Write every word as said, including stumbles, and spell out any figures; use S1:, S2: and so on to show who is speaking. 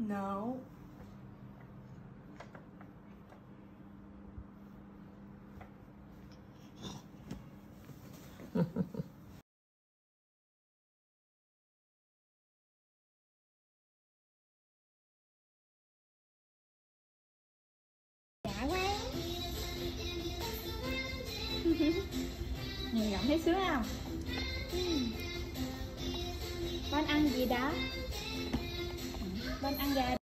S1: No.
S2: Dạ quá. Nhìn giọng thấy sướng không? Con ăn gì đó? Con ăn gà.